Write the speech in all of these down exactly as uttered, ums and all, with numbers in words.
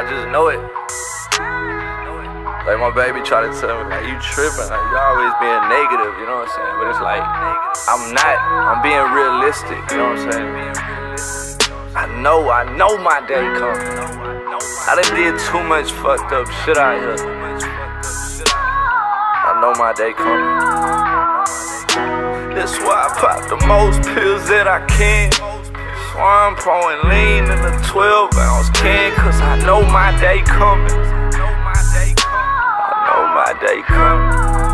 just know it. Like my baby try to tell me, like, you tripping, like, you always being negative, you know what I'm saying? But it's like, I'm not, I'm being realistic, you know what I'm saying? I know, I know my day coming. I done did too much fucked up shit out here. I know my day coming. That's why I pop the most pills that I can. That's why I'm pouring lean in a twelve ounce can, cause I know my day coming. My day coming.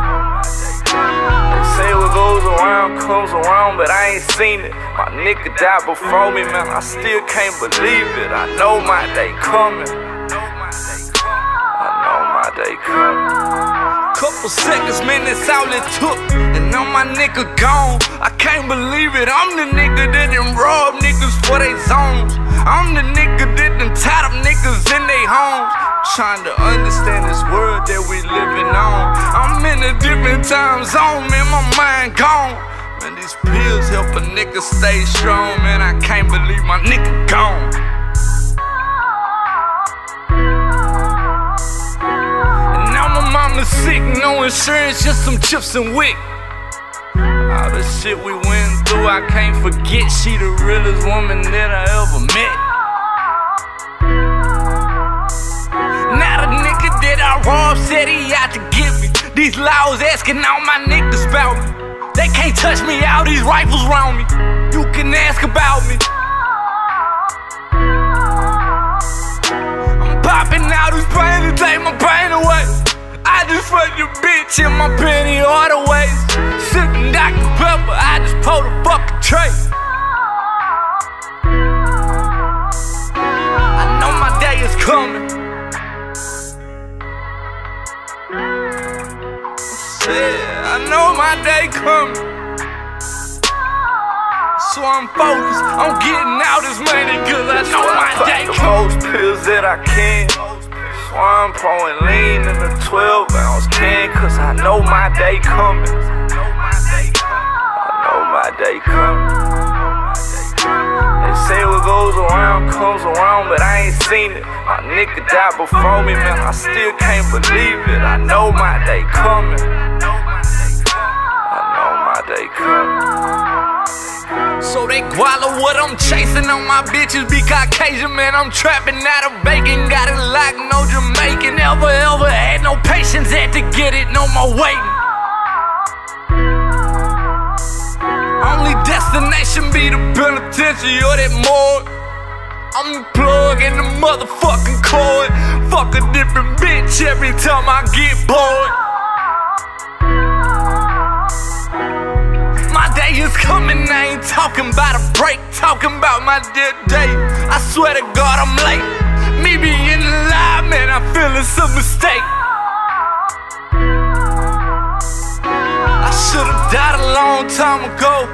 They say what goes around comes around, but I ain't seen it. My nigga died before me, man, I still can't believe it. I know my day coming. I know my day coming. Couple seconds, man, that's all it took, and now my nigga gone. I can't believe it. I'm the nigga that done robbed niggas for they zones. I'm the nigga that done tied up niggas in they homes. Trying to understand this world that we living on. I'm in a different time zone, man, my mind gone. Man, these pills help a nigga stay strong, man, I can't believe my nigga gone. And now my mama's sick, no insurance, just some chips and wick. All the shit we went through, I can't forget. She the realest woman that I ever met. I robbed, said he out to get me. These laws asking all my niggas about me. They can't touch me, all these rifles round me. You can ask about me. I'm popping out this pain to take my pain away. I just fucked your bitch in my penny waterways. Sippin' Doctor Pepper, I just pulled a fucking tray. I know my day is coming. Yeah, I know my day coming. So I'm focused on getting out this money, cause I know my day coming. The most pills that I can. So I'm pouring lean in a twelve ounce can, cause I know my day coming. I know my day coming. They say what goes around comes around, but I ain't seen it. My nigga died before me, man, I still can't believe it. I know my day coming. They so they guala what I'm chasing on my bitches be Caucasian, man, I'm trapping out of bacon. Got it like no Jamaican. Ever, ever had no patience, had to get it, no more waiting. Only destination be the penitentiary or that morgue. I'm plugging the motherfucking cord. Fuck a different bitch every time I get bored. Is coming, I ain't talking about a break, talking about my dead day. I swear to God I'm late. Me being alive, man, I feel it's a mistake. I should've died a long time ago.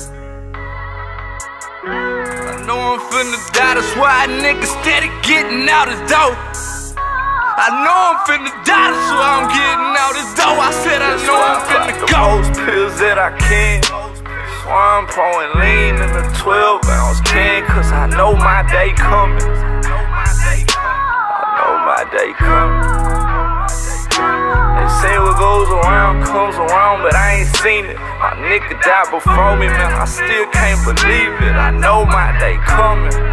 I know I'm finna die, that's why a nigga steady getting out his dough. I know I'm finna die, that's why I'm getting out his dough. I said I know I'm finna go. The most pills that I can. I'm pouring lean in a twelve ounce can, cause I know my day coming. I know my day coming. They say what goes around comes around, but I ain't seen it. My nigga died before me, man, I still can't believe it. I know my day coming.